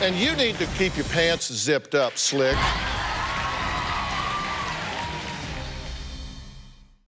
And you need to keep your pants zipped up, Slick.